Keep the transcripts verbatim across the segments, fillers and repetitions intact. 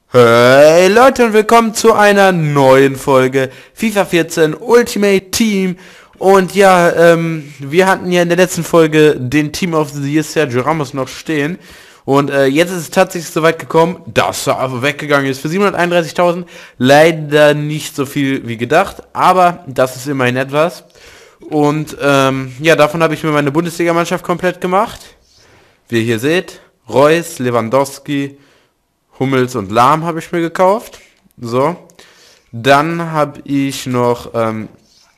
Hey Leute und willkommen zu einer neuen Folge FIFA vierzehn Ultimate Team. Und ja, ähm, wir hatten ja in der letzten Folge den Team of the Year Sergio Ramos noch stehen. Und äh, jetzt ist es tatsächlich so weit gekommen, dass er aber weggegangen ist für siebenhunderteinunddreißigtausend. Leider nicht so viel wie gedacht, aber das ist immerhin etwas. Und ähm, ja, davon habe ich mir meine Bundesliga-Mannschaft komplett gemacht. Wie ihr hier seht, Reus, Lewandowski, Hummels und Lahm habe ich mir gekauft. So. Dann habe ich noch ähm,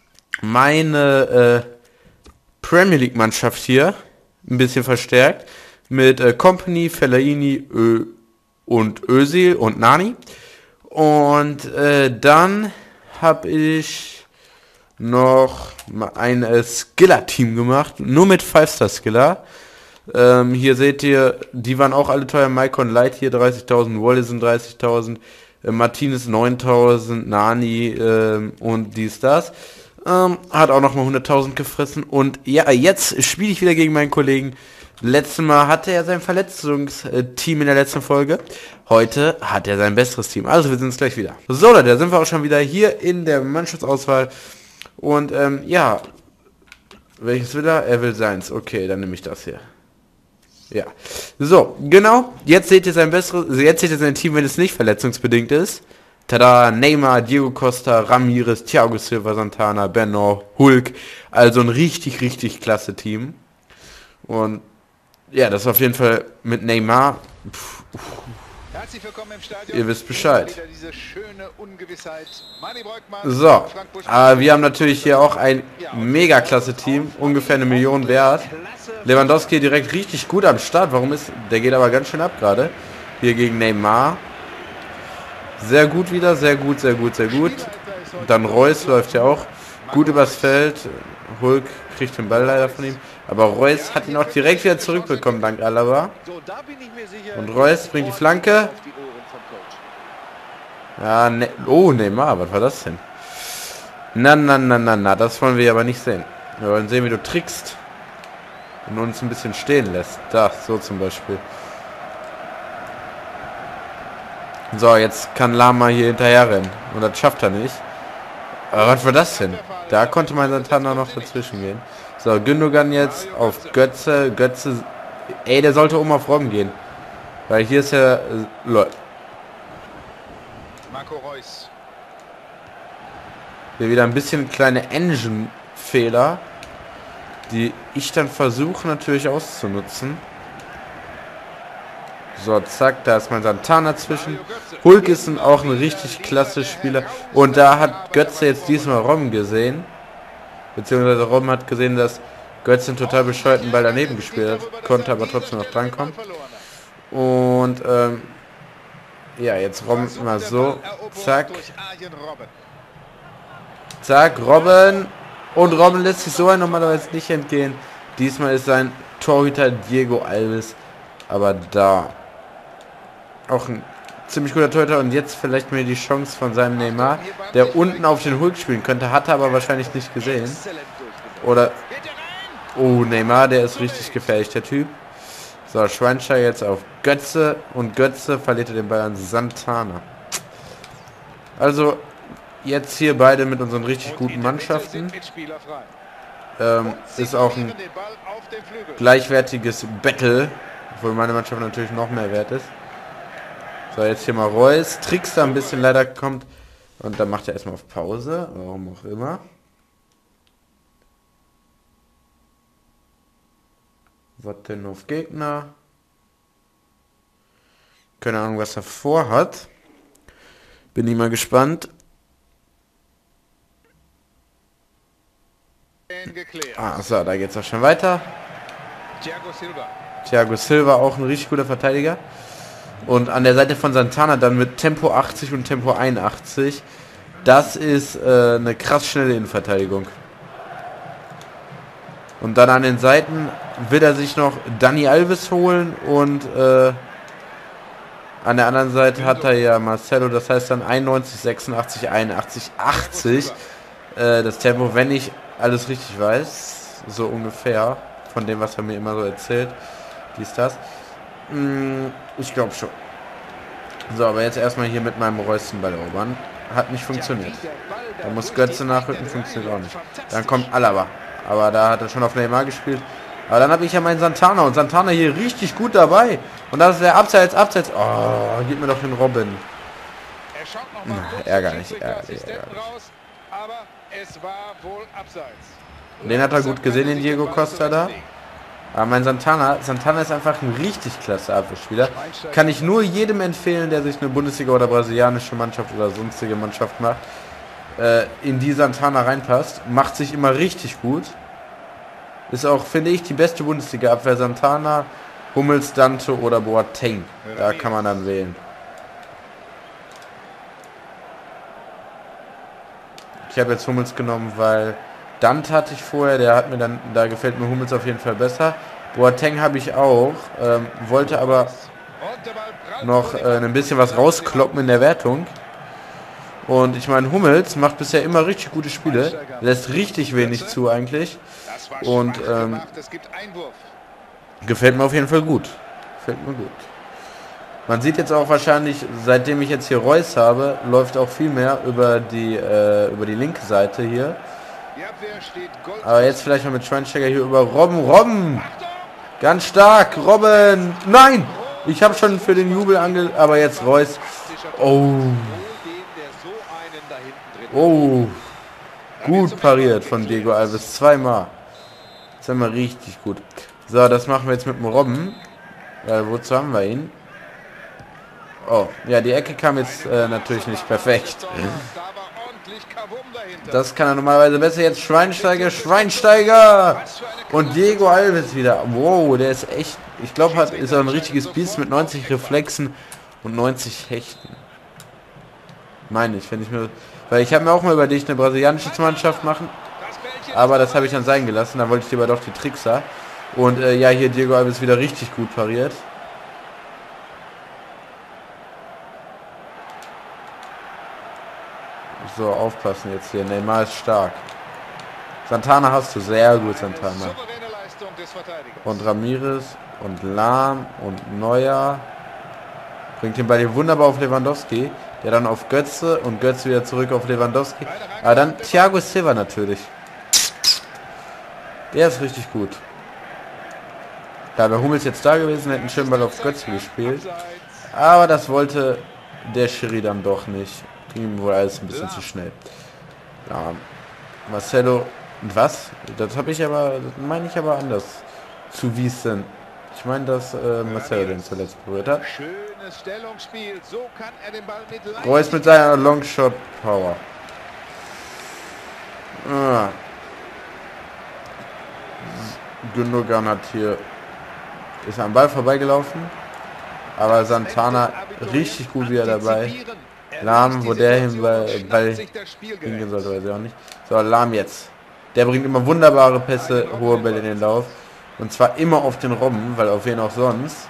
meine äh, Premier League Mannschaft hier ein bisschen verstärkt. Mit äh, Kompany, Fellaini Ö und Özil und Nani. Und äh, dann habe ich noch ein äh, Skiller-Team gemacht. Nur mit five Star Skiller. Ähm, hier seht ihr, die waren auch alle teuer. Maicon Light hier dreißigtausend, Wallison dreißigtausend, äh, Martinez neuntausend, Nani äh, und dies, das. Ähm, hat auch nochmal hunderttausend gefressen. Und ja, jetzt spiele ich wieder gegen meinen Kollegen. Letztes Mal hatte er sein Verletzungsteam in der letzten Folge. Heute hat er sein besseres Team. Also wir sehen uns gleich wieder. So Leute, da sind wir auch schon wieder hier in der Mannschaftsauswahl. Und ähm, ja, welches will er? Er will seins. Okay, dann nehme ich das hier. Ja, so, genau, jetzt seht ihr sein besseres, jetzt seht ihr sein Team, wenn es nicht verletzungsbedingt ist. Tada, Neymar, Diego Costa, Ramirez, Thiago Silva, Santana, Benno, Hulk, also ein richtig, richtig klasse Team. Und ja, das ist auf jeden Fall mit Neymar, pff, pff. Herzlich willkommen im Stadion. Ihr wisst Bescheid. Diese schöne Ungewissheit. So, aber wir haben natürlich hier auch ein mega klasse Team, ungefähr eine Million wert. Lewandowski direkt richtig gut am Start. Warum ist... Der geht aber ganz schön ab gerade. Hier gegen Neymar. Sehr gut wieder. Sehr gut, sehr gut, sehr gut. Dann Reus läuft ja auch gut übers Feld. Hulk kriegt den Ball leider von ihm. Aber Reus hat ihn auch direkt wieder zurückbekommen, dank Alaba. Und Reus bringt die Flanke. Ja, ne oh, Neymar, was war das denn? Na, na, na, na, na, das wollen wir aber nicht sehen. Wir wollen sehen, wie du trickst. Und uns ein bisschen stehen lässt. Da, so zum Beispiel. So, jetzt kann Lama hier hinterher rennen. Und das schafft er nicht. Aber was war das denn? Da konnte mein Santana noch dazwischen gehen. So, Gündogan jetzt auf Götze. Götze. Ey, der sollte um auf Robben gehen. Weil hier ist ja... Äh, Leute. Marco Reus. Hier wieder ein bisschen kleine Engine-Fehler, die ich dann versuche natürlich auszunutzen. So, zack, da ist mein Santana zwischen. Hulk ist ein, auch ein richtig klasse Spieler. Und da hat Götze jetzt diesmal Robben gesehen. Beziehungsweise Robben hat gesehen, dass Götze einen total bescheuerten Ball daneben gespielt hat. Konnte aber trotzdem noch drankommen. Und, ähm... ja, jetzt Robben mal so. Zack. Zack, Robben. Und Robben lässt sich so ein normalerweise nicht entgehen. Diesmal ist sein Torhüter Diego Alves aber da. Auch ein ziemlich guter Torhüter. Und jetzt vielleicht mir die Chance von seinem Neymar, der unten auf den Hulk spielen könnte. Hat er aber wahrscheinlich nicht gesehen. Oder... Oh, Neymar, der ist richtig gefährlich, der Typ. So, Schweinsteiger jetzt auf Götze. Und Götze verliert er den Ball an Santana. Also... Jetzt hier beide mit unseren richtig guten Mannschaften. Ähm, ist auch ein gleichwertiges Battle. Obwohl meine Mannschaft natürlich noch mehr wert ist. So, jetzt hier mal Reus. Tricks da ein bisschen leider kommt. Und dann macht er erstmal auf Pause. Warum auch immer. Was denn auf Gegner? Keine Ahnung, was er vorhat. Bin ich mal gespannt. Ah, so, da geht's auch schon weiter. Thiago Silva. Thiago Silva, auch ein richtig guter Verteidiger. Und an der Seite von Santana dann mit Tempo achtzig und Tempo einundachtzig. Das ist äh, eine krass schnelle Innenverteidigung. Und dann an den Seiten will er sich noch Dani Alves holen. Und äh, an der anderen Seite hat er ja Marcelo. Das heißt dann einundneunzig, sechsundachtzig, einundachtzig, achtzig. Äh, das Tempo, wenn ich alles richtig weiß, so ungefähr, von dem, was er mir immer so erzählt, dies, das. Hm, ich glaube schon. So, aber jetzt erstmal hier mit meinem Reus den Ball erobern. Hat nicht funktioniert. Da muss Götze nachrücken, funktioniert auch nicht. Dann kommt Alaba. Aber da hat er schon auf Neymar gespielt. Aber dann habe ich ja meinen Santana. Und Santana hier richtig gut dabei. Und das ist der Abseits, Abseits. Oh, gib mir doch den Robin. Na, ärgerlich, ärgerlich, ärgerlich. Den hat er gut gesehen, den Diego Costa da. Aber mein Santana, Santana ist einfach ein richtig klasse Abwehrspieler. Kann ich nur jedem empfehlen, der sich eine Bundesliga oder brasilianische Mannschaft oder sonstige Mannschaft macht, äh, in die Santana reinpasst. Macht sich immer richtig gut. Ist auch, finde ich, die beste Bundesliga-Abwehr. Santana, Hummels, Dante oder Boateng. Da kann man dann wählen. Ich habe jetzt Hummels genommen, weil Dante hatte ich vorher, der hat mir dann, da gefällt mir Hummels auf jeden Fall besser. Boateng habe ich auch, ähm, wollte aber noch äh, ein bisschen was rauskloppen in der Wertung. Und ich meine, Hummels macht bisher immer richtig gute Spiele, lässt richtig wenig zu eigentlich. Und ähm, gefällt mir auf jeden Fall gut. Gefällt mir gut. Man sieht jetzt auch wahrscheinlich, seitdem ich jetzt hier Reus habe, läuft auch viel mehr über die, äh, über die linke Seite hier. Aber jetzt vielleicht mal mit Schweinsteiger hier über Robben. Robben! Ganz stark! Robben! Nein! Ich habe schon für den Jubel ange... Aber jetzt Reus. Oh. Oh. Gut pariert von Diego Alves. Zweimal. Das ist immer richtig gut. So, das machen wir jetzt mit dem Robben. Weil wozu haben wir ihn? Oh, ja, die Ecke kam jetzt äh, natürlich nicht perfekt. Das kann er normalerweise besser. Jetzt Schweinsteiger, Schweinsteiger! Und Diego Alves wieder. Wow, der ist echt... Ich glaube, hat ist er ein richtiges Biest mit neunzig Reflexen und neunzig Hechten. Meine ich, wenn ich mir... Weil ich habe mir auch mal überlegt, eine brasilianische Mannschaft machen. Aber das habe ich dann sein gelassen. Da wollte ich lieber doch die Trickser. Und äh, ja, hier Diego Alves wieder richtig gut pariert. So, aufpassen jetzt hier. Neymar ist stark. Santana hast du. Sehr gut, Santana. Und Ramirez und Lahm und Neuer. Bringt den Ball hier wunderbar auf Lewandowski. Der dann auf Götze und Götze wieder zurück auf Lewandowski. Aber dann Thiago Silva natürlich. Der ist richtig gut. Da wäre Hummels jetzt da gewesen, hätten einen schönen Ball auf Götze gespielt. Aber das wollte der Schiri dann doch nicht. Ging ihm wohl alles ein bisschen zu schnell. Ja, Marcelo, was? Das habe ich aber, das meine ich aber anders. Zu Wiesen. Ich meine, dass äh, Marcelo den zuletzt berührt hat. Reus mit seiner Longshot Power. Ah. Gündogan hat hier ist am Ball vorbeigelaufen, aber Santana richtig gut wieder dabei. Lahm, wo der hin Ball hingehen sollte, weiß ich auch nicht. So, Lahm jetzt. Der bringt immer wunderbare Pässe, hohe Bälle in den Lauf. Und zwar immer auf den Robben, weil auf wen auch sonst.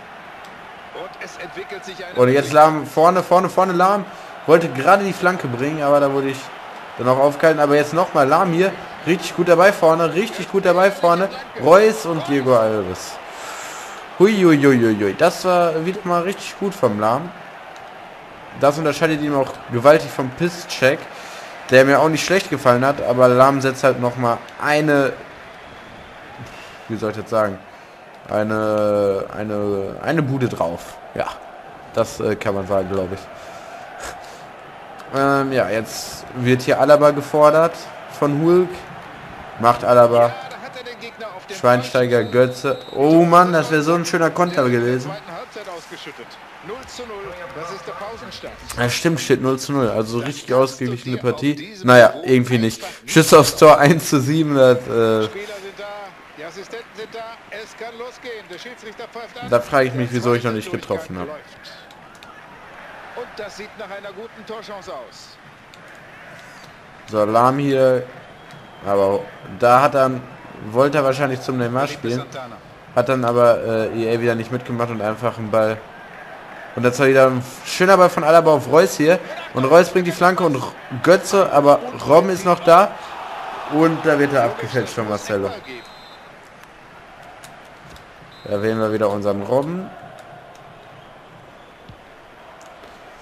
Und jetzt Lahm vorne, vorne, vorne Lahm. Wollte gerade die Flanke bringen, aber da wurde ich dann auch aufgehalten. Aber jetzt nochmal Lahm hier. Richtig gut dabei vorne, richtig gut dabei vorne. Reus und Diego Alves. Huiuiuiui. Das war wieder mal richtig gut vom Lahm. Das unterscheidet ihn auch gewaltig vom Piszczek, der mir auch nicht schlecht gefallen hat, aber Lahm setzt halt nochmal eine, wie soll ich jetzt sagen, eine, eine, eine Bude drauf. Ja, das äh, kann man sagen, glaube ich. ähm, ja, jetzt wird hier Alaba gefordert von Hulk. Macht Alaba. Schweinsteiger, Götze. Oh Mann, das wäre so ein schöner Konter gewesen. Ja, stimmt, steht null zu null. Also richtig ausgeglichene Partie. Naja, irgendwie nicht. Schüsse aufs Tor eins zu sieben. Das, äh, da frage ich mich, wieso ich noch nicht getroffen habe. So, Lahm hier. Aber da hat er, wollte er wahrscheinlich zum Neymar spielen. Hat dann aber äh, E A wieder nicht mitgemacht und einfach einen Ball. Und jetzt war wieder ein schöner Ball von Alaba auf Reus hier. Und Reus bringt die Flanke und Götze, aber Robben ist noch da. Und da wird er abgefälscht von Marcelo. Da wählen wir wieder unseren Robben.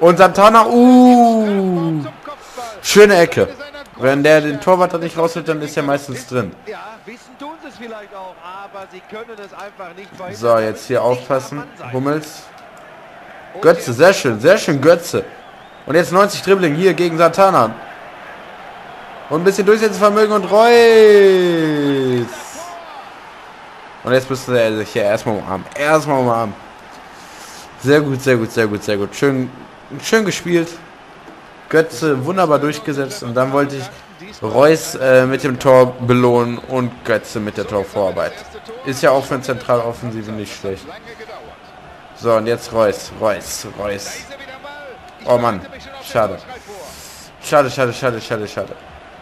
Und Santana, uh, schöne Ecke. Wenn der den Torwart nicht rausholt, dann ist er meistens drin. Ja, wissen tun sie es vielleicht auch, aber sie können es einfach nicht verhindern. So, jetzt hier aufpassen. Hummels. Götze, sehr schön, sehr schön Götze. Und jetzt neunzig Dribbling hier gegen Santana. Und ein bisschen Durchsetzungsvermögen und Reus. Und jetzt müsste er sich hier erstmal umarmen. Erstmal umarmen. Sehr gut, sehr gut, sehr gut, sehr gut. Schön, schön gespielt. Götze wunderbar durchgesetzt. Und dann wollte ich Reus äh, mit dem Tor belohnen und Götze mit der Torvorarbeit. Ist ja auch für eine Zentraloffensive nicht schlecht. So, und jetzt Reus, Reus, Reus. Oh Mann, schade. Schade, schade, schade, schade, schade.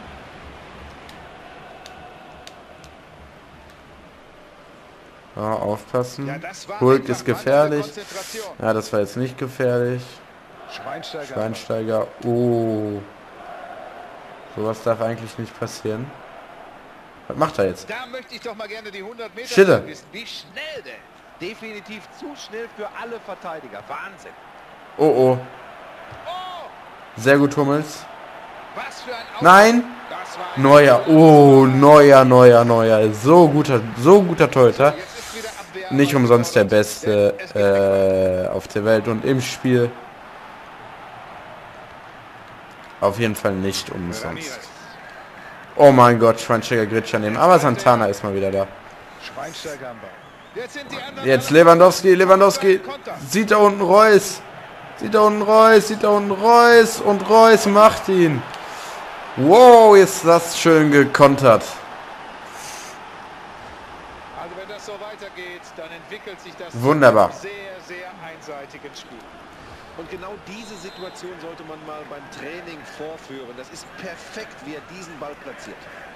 Oh, aufpassen. Hulk ist gefährlich. Ja, das war jetzt nicht gefährlich. Schweinsteiger. Oh. Sowas darf eigentlich nicht passieren. Was macht er jetzt? Da möchte ich doch mal gerne die hundert Meter Schiller. wissen. Wie schnell denn? Definitiv zu schnell für alle Verteidiger. Wahnsinn. Oh, oh. Oh, Sehr gut, Hummels. was für ein Aus Nein. Das war ein Neuer. Oh, Neuer, Neuer, Neuer. So guter, so guter Torhüter. Jetzt ist wieder Abwehr. Nicht umsonst der Beste äh, auf der Welt und im Spiel. Auf jeden Fall nicht umsonst. Ramirez. Oh mein Gott, Schweinsteiger Gritscher nehmen. Aber Santana ist mal wieder da. Schweinsteiger am Ball. Jetzt sind die anderen Jetzt Lewandowski, Lewandowski. Sieht da unten Reus. Sieht da unten Reus, sieht da unten Reus. Und Reus macht ihn. Wow, ist das schön gekontert. Also wenn das so weitergeht, dann entwickelt sich das Wunderbar. zu einem sehr, sehr einseitigen Spiel. Und genau diese Situation sollte man mal beim Training vorführen. Das ist perfekt, wie er diesen Ball platziert.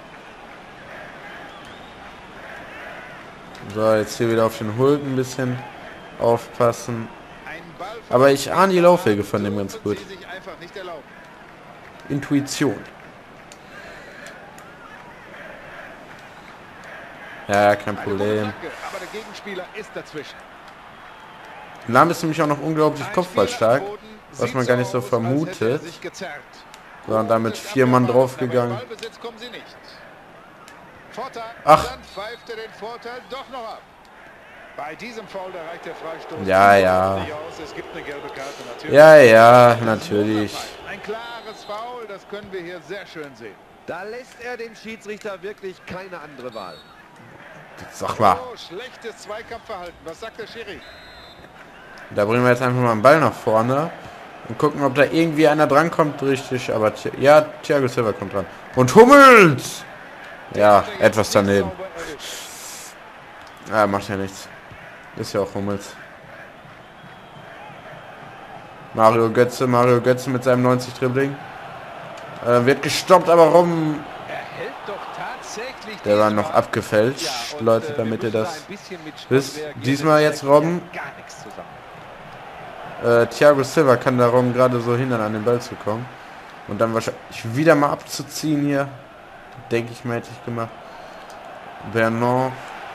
So, jetzt hier wieder auf den Hulk ein bisschen aufpassen. Ein Ball von Aber ich ahne die Laufwege von dem ganz gut. sie sich einfach nicht erlauben. Intuition. Ja, kein Eine Problem. gute Flanke, aber der Gegenspieler ist dazwischen. Lahm ist nämlich auch noch unglaublich Ein kopfballstark, Spieler am Boden, was man sieht gar nicht so aus, als hätte er vermutet. sich gezerrt. So, und damit Gutes vier Mann Abwehrverhalten, draufgegangen. aber im Ballbesitz kommen sie nicht. Vorteil, Ach. dann pfeift er den Vorteil doch noch ab. Bei diesem Foul erreicht der Freistoß. Ja, ja. nicht aus. Es gibt eine gelbe Karte, natürlich. Ja, ja, natürlich. Ein klares Foul, das können wir hier sehr schön sehen. Da lässt er dem Schiedsrichter wirklich keine andere Wahl. Sag mal, Oh, schlechtes Zweikampfverhalten. Was sagt der Schiri? da bringen wir jetzt einfach mal einen Ball nach vorne und gucken, ob da irgendwie einer drankommt, richtig. Aber Thi- ja, Thiago Silva kommt dran. Und Hummels! Ja, Hat er jetzt etwas nicht daneben. sauber erwischt. Ja, macht ja nichts. Ist ja auch Hummels. Mario Götze, Mario Götze mit seinem neunzig Dribbling. Äh, wird gestoppt, aber Robben, Er hält doch tatsächlich der war diesen noch Ball. abgefälscht, Ja, und, Leute, äh, damit wir ihr müssen das da ein bisschen mit Schritt wisst. reagieren. Diesmal Es jetzt steckt Robben. ja gar nichts zusammen. Äh, Thiago Silva kann darum gerade so hindern, an den Ball zu kommen. Und dann wahrscheinlich wieder mal abzuziehen hier. Denke ich mal, hätte ich gemacht. Bernard.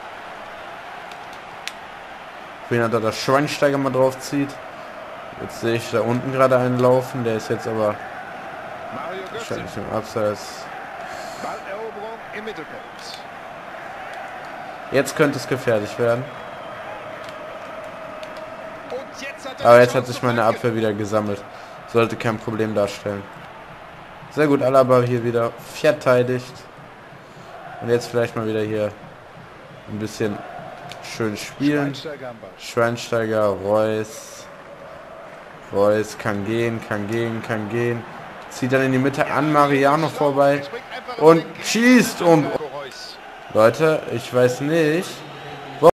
Wenn er da das Schweinsteiger mal drauf zieht. Jetzt sehe ich da unten gerade einen laufen. Der ist jetzt aber Mario Götze. wahrscheinlich im Abseits. Balleroberung im Mittelpunkt. Jetzt könnte es gefährlich werden. Und jetzt hat er Aber die jetzt hat Chance sich zur meine Flanke. Abwehr wieder gesammelt. Sollte kein Problem darstellen. Sehr gut, Alaba hier wieder verteidigt. Und jetzt vielleicht mal wieder hier ein bisschen schön spielen. Schweinsteiger am Ball. Schweinsteiger, Reus. Reus kann gehen, kann gehen, kann gehen. Zieht dann in die Mitte an Mariano vorbei. Er springt einfach Und auf den schießt und... Reus. Leute, ich weiß nicht,